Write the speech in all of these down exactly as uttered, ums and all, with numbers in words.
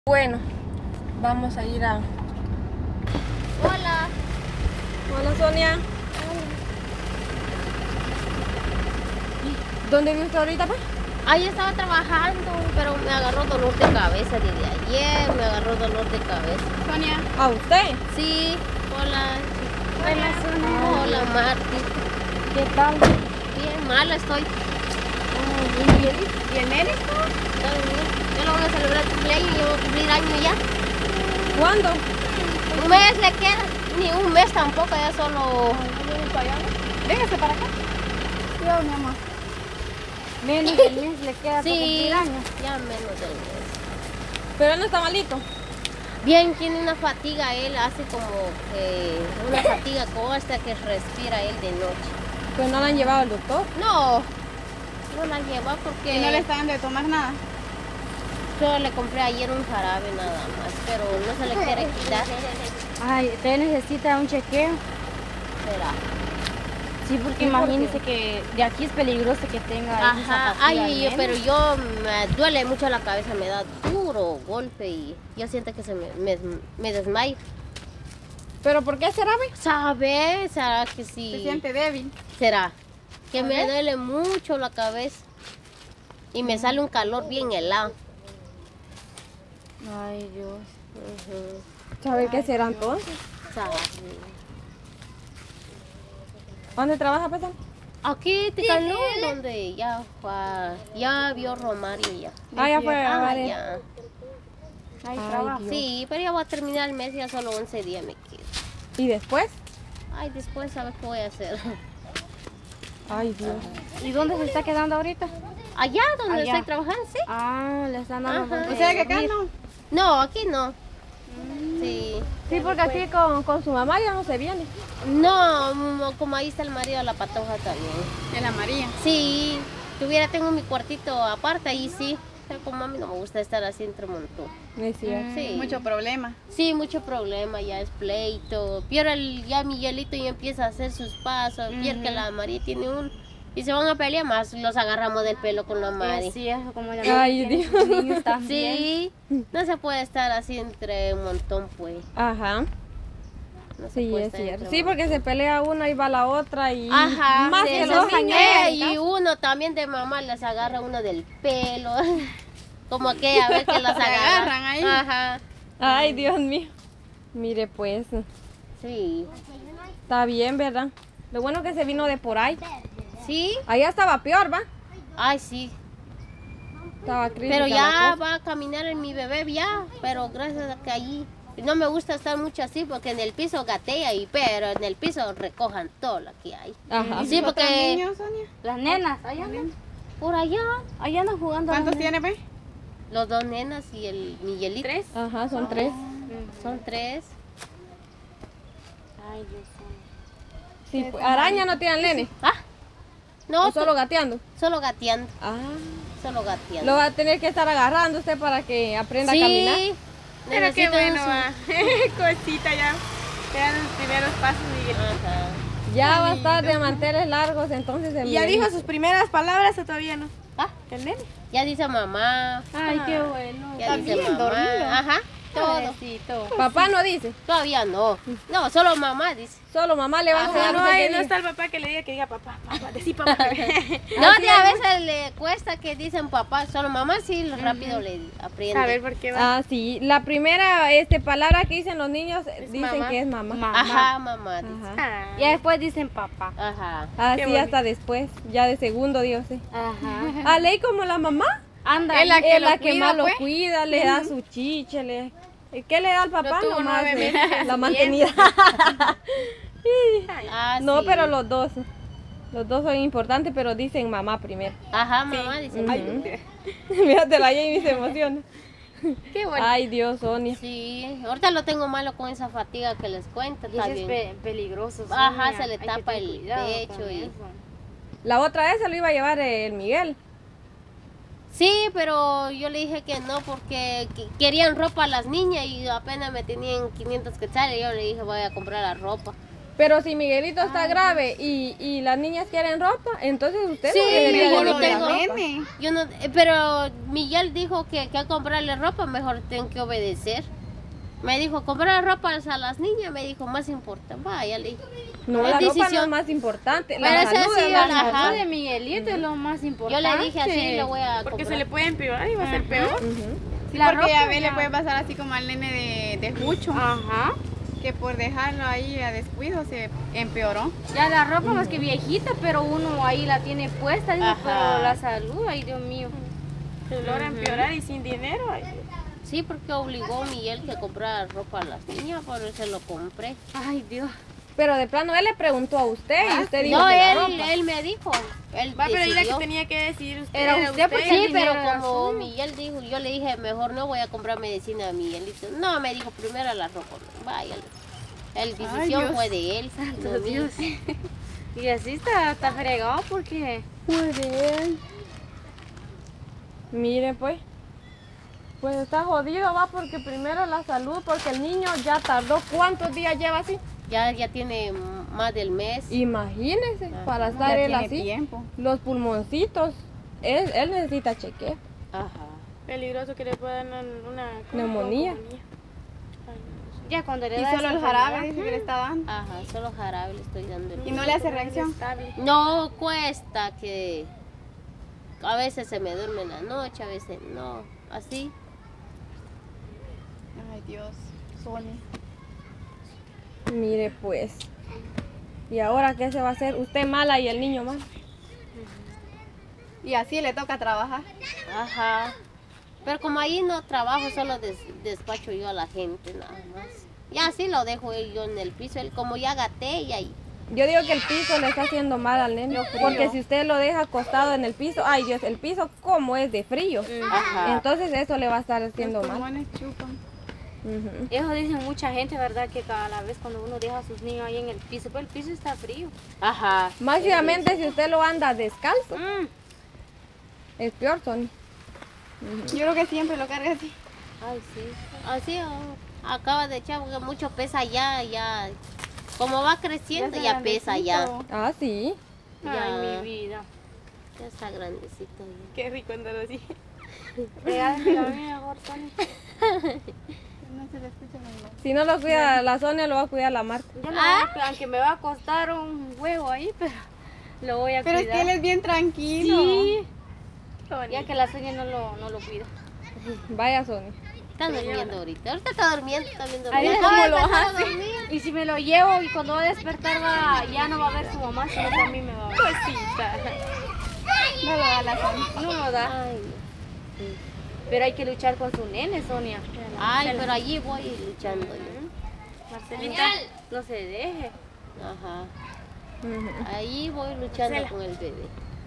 Bueno, vamos a ir a... Hola. Hola, Sonia. ¿Dónde vive usted ahorita, pa? Ahí estaba trabajando, pero me agarró dolor de cabeza desde ayer, me agarró dolor de cabeza. Sonia. ¿A usted? Sí, hola. Hola, Sonia. Hola, Marti. ¿Qué tal? Bien, mala estoy. ¿Y el médico? Está bien. Yo lo voy a celebrar el cumpleaños, yo voy a cumplir año ya. ¿Cuándo? Un mes le queda, ni un mes tampoco, ya solo... Véngase para acá. Yo, mi amor. Menos del mes le queda Sí, para cumplir años. ya menos del mes. Pero él no está malito. Bien, tiene una fatiga, él hace como que una fatiga como esta que respira él de noche. Pues no la han llevado al doctor. No, no la lleva porque Y no le está dando de tomar nada. yo le compré ayer un jarabe nada más, pero no se le quiere quitar. Ay, usted necesita un chequeo. Será. Sí, porque Sí, imagínese ¿por que de aquí es peligroso que tenga esa Ajá, pastilla ay, al yo- menos. pero yo me duele mucho la cabeza, me da duro golpe y yo siento que se me, me, me desmayo. ¿Pero por qué será, ve? ¿Sabe? ¿Será que sí? Se siente débil. ¿Será? Que A me ver. duele mucho la cabeza y me sale un calor bien helado. Ay, Dios. Ujú. ¿Sabe qué será entonces? ¿Sabe? ¿Dónde trabaja, pues? Aquí te caló donde ya fue, ya vio Romario ya. Ah, ya fue a Ah, grabar él. ya. Ay, Ay, trabajo. Dios. Sí, pero ya voy a terminar el mes, ya solo once días me quedo. ¿Y después? Ay, después sabes qué voy a hacer. Ay, Dios. ¿Y dónde se está quedando ahorita? Allá donde Allá. estoy trabajando, sí. Ah, le están dando. Ajá. donde O sea que acá dormir. no. No, aquí no. Sí. Sí, porque aquí con, con su mamá ya no se viene. No, mm, como ahí está el marido de la patoja también. En la María. Sí, tuviera, tengo mi cuartito aparte, ahí sí. Pero como a mí no me gusta estar así entre montón. Me decía. Sí. Mucho problema. Sí, mucho problema, ya es pleito. Pierre, el, ya Miguelito ya empieza a hacer sus pasos. Pierre, que la María tiene un... Y se van a pelear más, los agarramos del pelo con la Mari. Sí, eso como la Ay, tiene Dios. sus niños también. Sí, no se puede estar así entre un montón, pues. Ajá. No se Sí, puede es estar cierto. entre Sí, un porque se pelea una y va la otra y Ajá, más sí, que eso los sí, años. eh, y uno también de mamá les agarra uno del pelo. Como aquella vez que las Se agarra. agarran ahí. Ajá. Ay, Dios mío. Mire, pues, Sí. está bien, ¿verdad? Lo bueno que se vino de por ahí. Sí. Allá estaba peor, ¿va? Ay, sí. Estaba crítica Pero la ya cosa. va a caminar en mi bebé ya. Pero gracias a que allí no me gusta estar mucho así porque en el piso gatea y pero en el piso recojan todo lo que hay. Ajá. Sí, ¿Otros porque niños, Sonia? Las nenas, allá andan, por allá allá andan jugando. ¿Cuántos las tiene, ve? los dos nenas y el Miguelito. ¿Tres? Ajá, son tres. Son tres. Ay, Dios mío. Sí, pues, araña no tienen nene. Ah, no, O solo gateando. solo gateando, Ah. solo gateando. Lo va a tener que estar agarrando usted para que aprenda sí, a caminar. Pero qué necesitan bueno, su- va. Cosita ya. Quedan los primeros pasos, Miguel. Ajá. Ya va a estar de manteles largos, entonces el ¿Y ya Miguelito. dijo sus primeras palabras o todavía no? Ah, ¿El nene? ya dice mamá, Ay, qué bueno. ya dice También mamá. dormido. Ajá, todo. Pobrecito. Papá no dice, Todavía no. No, solo mamá dice. solo mamá le va a Ah, enseñar no, usted hay- que no diga. está el papá que le diga que diga papá, papá, decí papá. No, de a veces le cuesta que dicen papá, solo mamá sí rápido le aprende. A ver por qué va. Ah, sí. La primera este, palabra que dicen los niños dicen mamá. que es mamá. Mamá. Ajá, mamá dice. Ajá. Ah, Ya después dicen papá. Ajá. Ah, Qué sí, bonito. hasta después, ya de segundo, Dios sé. Ajá. Ah, ley como la mamá. Anda. Es la que es lo la que cuida, más lo pues. cuida, le da su chiche, le... ¿Qué le da al papá? Lo tuvo Nomás nueve eh, meses. la Bien. mantenida. Ah, No, sí. pero los dos. Los dos son importantes, pero dicen mamá primero. Ajá, mamá dice. Ay, Fíjate, la Jamie se emociona. qué bueno. Ay, Dios, Sonia. Sí, ahorita lo tengo malo con esa fatiga que les cuento, Y está eso es bien. pe- peligroso. Ajá, Sonia. se le Hay que tapa tener el cuidado pecho con y- eso. La otra vez se lo iba a llevar el Miguel. Sí, pero yo le dije que no porque que- querían ropa a las niñas y apenas me tenían quinientos quetzales y yo le dije voy a comprar la ropa. Pero si Miguelito está grave y, y las niñas quieren ropa, entonces usted Sí, no debería mejor de no darle tengo la del ropa. nene. Yo no, eh, pero Miguel dijo que, que a comprarle ropa mejor tengo que obedecer. Me dijo, comprar ropa a las niñas, me dijo, más importante. Vaya, le dije. No, Es la ropa no es decisión. más importante. Pero La esa salud sí, es la más salud Ajá, importante. de Miguelito es lo más Yo importante. le dije así, le voy a Porque comprar. se le puede empeorar y va a ser peor. Ujú. Sí, La porque a ropa ver ya- le puede pasar así como al nene de, de Jucho, Ajá. que por dejarlo ahí a descuido se empeoró. Ya la ropa más que viejita, pero uno ahí la tiene puesta, digo, Ajá. pero la salud, ay Dios mío. Se logra empeorar y sin dinero. Ay, Sí, porque obligó a Miguel que comprara ropa a las niñas, por eso se lo compré. Ay Dios. Pero de plano él le preguntó a usted y usted dijo No, que la él, ropa. él me dijo. Él va, pero ahí la que decidió. tenía que decir usted Era usted, porque Sí, el pero dinero era como suyo. Miguel dijo, yo le dije, mejor no voy a comprar medicina a Miguelito. No, me dijo, primero la ropa. Vaya, la decisión Dios. fue de él. no mía. Dios. Y así está, está fregado porque Muy bien. Mire pues. Pues está jodido, va, porque primero la salud, porque el niño ya tardó. ¿Cuántos días lleva así? Ya, ya tiene más del mes. Imagínese, Ajá. para Ya estar él tiene así. tiempo. Los pulmoncitos. Él, él necesita chequeo. Ajá. Peligroso que le puedan una, una Neumonía. ya cuando le Y da solo esa el jarabe enfermedad, dice que le está dando. Ajá, solo jarabe le estoy dando. Y no le hace reacción. No cuesta que a veces se me duerme en la noche, a veces no. Así. Ay, Dios. Sonia. Mire pues. ¿Y ahora qué se va a hacer? Usted mala y el niño mal. Y así le toca trabajar. Ajá. Pero como ahí no trabajo, solo des- despacho yo a la gente nada más. Ya así lo dejo yo en el piso, él como ya gaté y ahí. Yo digo que el piso le está haciendo mal al nene. Yo frío. Porque si usted lo deja acostado en el piso, ay Dios, el piso como es de frío. Ajá. Entonces eso le va a estar haciendo Los mal. pulmones chupan. Ujú. Eso dicen mucha gente, ¿verdad? Que cada vez cuando uno deja a sus niños ahí en el piso, pues el piso está frío. Ajá. Máximamente si usted lo anda descalzo, Mm. es peor, Tony. Yo creo que siempre lo carga así. Ay, sí. Así oh, acaba de echar porque mucho pesa ya, ya. Como va creciendo, está ya, pesa ya. grandecito. Ah, sí. Ya. Ay, mi vida. Ya está grandecito ya. Qué rico andar así. Regálame a mí mejor, Tony. No se le escucha la voz. Si no lo cuida la Sonia, lo va a cuidar la Marta. Yo lo Ah. voy a- aunque me va a costar un huevo ahí, pero lo voy a Pero es cuidar. que él es bien tranquilo. Sí, Sonia. ya que la sueña no lo, no lo cuida. Vaya, Sonia. Está durmiendo ahorita. Ahorita está durmiendo, está viendo. Ahí dormir. cómo Ay, lo está hace. dormido. Y si me lo llevo y cuando va a despertar va, ya no va a ver su mamá, sino que a mí me va a ver. Cosita. No lo da la Sonia. No lo da. Ay, Pero hay que luchar con su nene, Sonia. ay, pero allí voy luchando yo. Marcelita, no se deje. Ajá. Ujú. Ahí voy luchando con el bebé.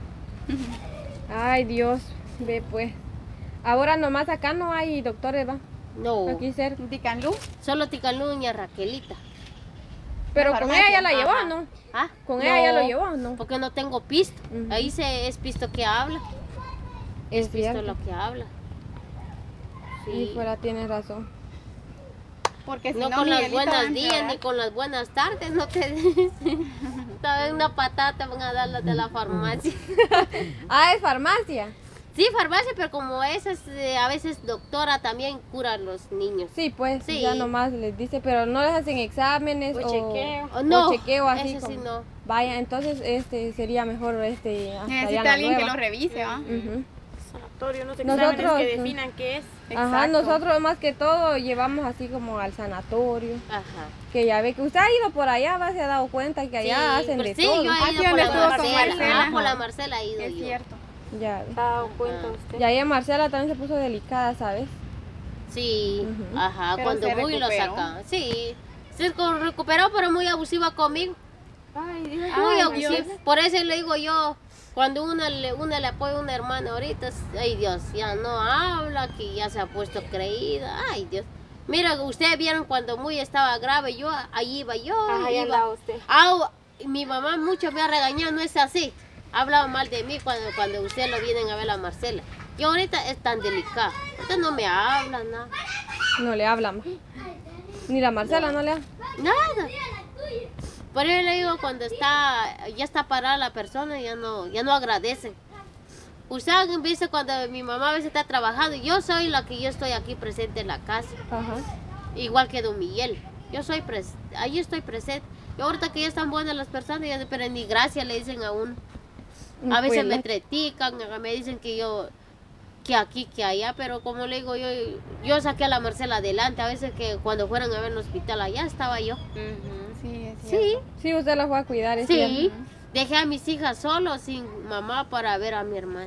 Ay, Dios. Ve pues. Ahora nomás acá no hay doctores, va. No, Aquí cerca. Ticanlú. solo Ticaluña, Raquelita. Pero La con farmacia. ella ya la llevó, Ajá. ¿no? ¿Ah? Con No, ella ya lo llevó, ¿no? Porque no tengo pisto. Ujú. Ahí se, es pisto que habla. Es Pisto cierto. lo que habla. Y Sí. fuera tiene razón. Porque si No no, con los Miguelito va a buenos días empeorar. ni con las buenas tardes, no te dicen. Tal vez una patata van a dar las de la farmacia. Ah, es farmacia. Sí, farmacia, pero como esa es, eh, a veces doctora también cura a los niños. Sí, pues Sí. ya nomás les dice, pero no les hacen exámenes O o, chequeo. Oh, no, o chequeo así. ese sí como- no. Vaya, entonces este sería mejor este hasta allá Necesita la alguien que nueva. lo revise, ¿va? Ujú. Sanatorio, unos Nosotros- exámenes que definan qué es. Ajá, Exacto. nosotros más que todo llevamos así como al sanatorio, Ajá. que ya ve que usted ha ido por allá, va, se ha dado cuenta que allá Sí, hacen pero de sí, todo. yo he Ah, ido sí, por donde la estuvo con Marcela. Marcela. Ah, por la Marcela he ido Es yo. cierto. Ya ve. ¿Se ha dado cuenta Ah. usted? Y ahí Marcela también se puso delicada, ¿sabes? Sí, Ujú. ajá, Pero cuando se voy lo recuperó. saca. Sí, se co- recuperó, pero muy abusiva conmigo. Ay, Dios. Muy Ay, abusiva. Dios. Por eso le digo yo, cuando una le, una le apoya a una hermana ahorita, ay Dios, ya no habla, que ya se ha puesto creída. Ay Dios. Mira, ustedes vieron cuando muy estaba grave, yo ahí iba yo. Ajá, ahí iba. andaba usted. Ah, mi mamá mucho me ha regañado, no es así. Hablaba mal de mí cuando, cuando ustedes lo vienen a ver a Marcela. Yo ahorita es tan delicada. Ahorita no me habla nada. No le habla más. Ni la Marcela no le habla. Nada. Por eso le digo, cuando está, ya está parada la persona, ya no, ya no agradecen. Usted dice cuando mi mamá a veces está trabajando, yo soy la que yo estoy aquí presente en la casa. Ajá. Igual que don Miguel. Yo soy pres ahí estoy presente. Y ahorita que ya están buenas las personas, ya, pero ni gracias le dicen a uno. A veces Pues, me critican, me dicen que yo, que aquí, que allá, pero como le digo, yo, yo saqué a la Marcela adelante. A veces que cuando fueron a ver el hospital allá estaba yo. Sí, es Sí, cierto. Sí, usted la fue a cuidar, es sí. cierto. Dejé a mis hijas solos, sin mamá, para ver a mi hermana.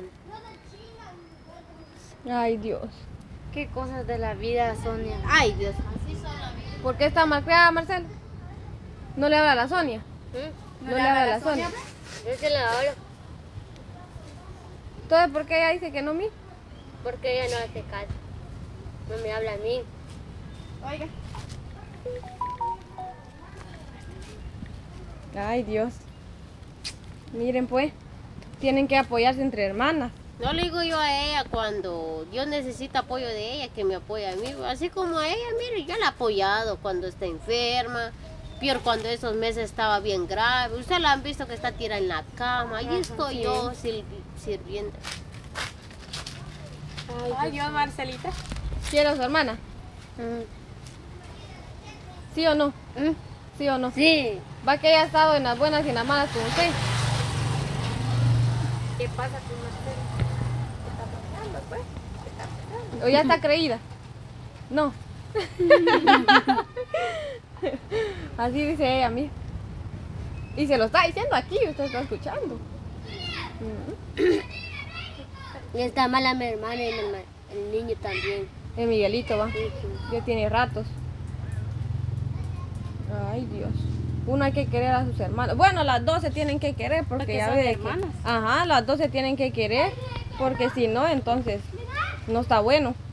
Ay, Dios. Qué cosas de la vida, Sonia. Ay, Dios. ¿Por qué está mal criada, Marcela? ¿No le habla a la Sonia? No, le habla a la Sonia. Yo se la hablo Entonces, ¿por qué ella dice que no mí? porque ella no hace caso. No me habla a mí. Oiga. Ay, Dios. Miren, pues, tienen que apoyarse entre hermanas. No le digo yo a ella cuando yo necesito apoyo de ella, que me apoye a mí. Así como a ella, mire, yo la he apoyado cuando está enferma. Peor cuando esos meses estaba bien grave. Ustedes la han visto que está tirada en la cama. Allí estoy sí. yo sir- sirviendo. Ay, yo, Marcelita. ¿Quiere a su hermana? ¿Sí o no? ¿Sí o no? Sí. Va que ella ha estado en las buenas y en las malas con usted. ¿Qué pasa con Marcela? ¿O ya está creída? No. Así dice ella a mí. Y se lo está diciendo aquí, usted está escuchando. Y está mala mi hermana y mi herma- el niño también. El Miguelito va. Ya tiene ratos. Ay, Dios. Uno hay que querer a sus hermanos. Bueno, las dos se tienen que querer porque, Porque ya son ve que- hermanas. Ajá, las dos se tienen que querer porque si no, entonces no está bueno.